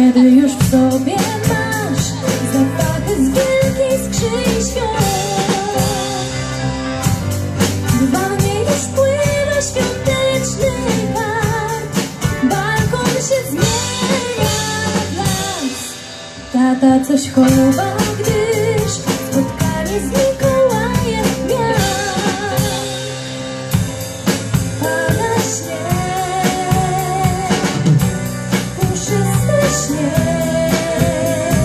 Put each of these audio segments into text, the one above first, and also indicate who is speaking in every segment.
Speaker 1: Kiedy już w sobie masz zapachy z wielkiej skrzyni świąt, w wannie już pływa świąteczny par, balkon się zmienia w las. Tata coś chowa, gdyż spotkanie z Mikołajem miał. Pada śnieg, puszysty śnieg.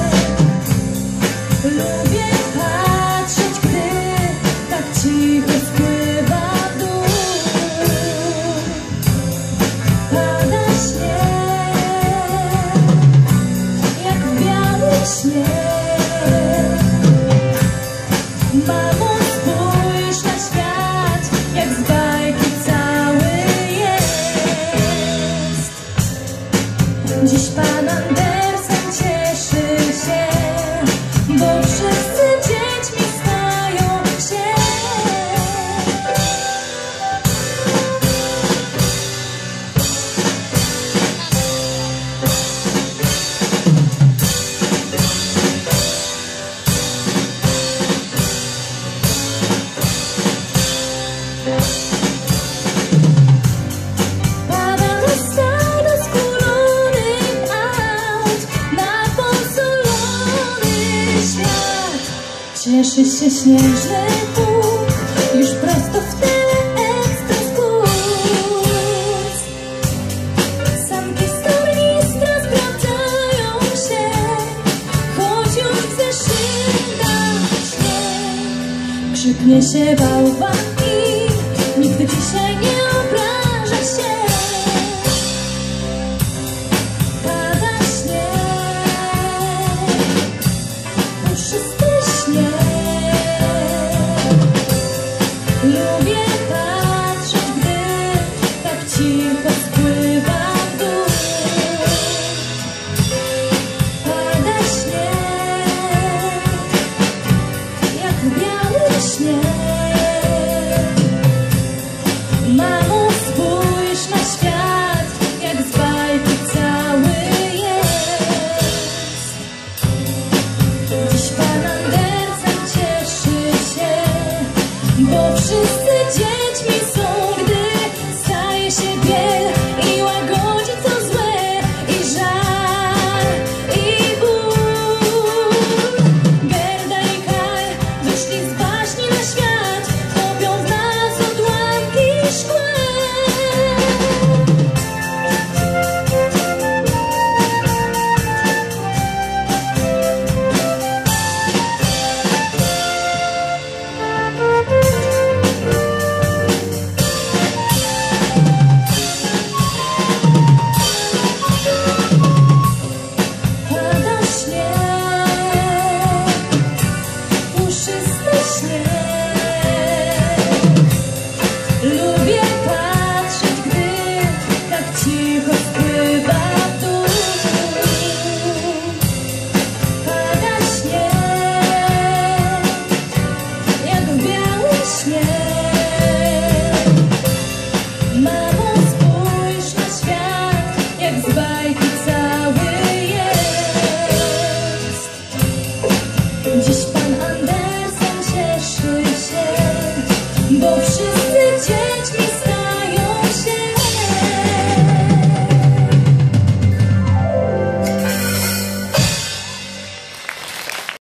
Speaker 1: Lubię patrzeć, gdy tak cicho spływa w dół. Pada śnieg, jak biały śnieg. Mamo, spójrz na świat, jak z bajki cały jest. Dziś pan Andersen cieszy się, bo wszyscy dziećmi stają się. Pada rosa do skulonych aut na posolony świat. Cieszy się śnieżny Bóg już prosto w Teleekspres kurs. Sanki z tornistra sprawdzają się, choć już zeszyta śnieg. Krzyknie się bałwan i nikt dzisiaj nie obrazi.